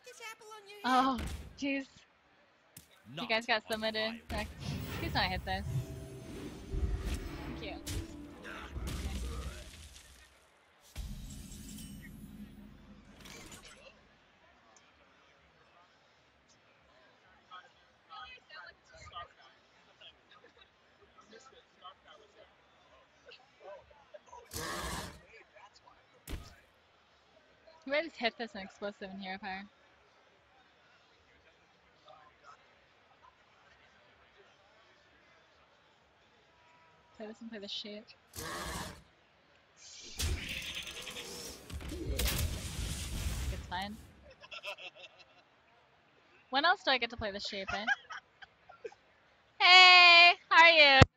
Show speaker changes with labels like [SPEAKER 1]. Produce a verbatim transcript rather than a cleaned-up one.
[SPEAKER 1] Oh, jeez. You guys got submitted. Please don't hit this. Thank you. You might just hit this and explosive in Hero Fire. Play this and play the shit. It's fine. When else do I get to play the shape, eh? Hey! How are you?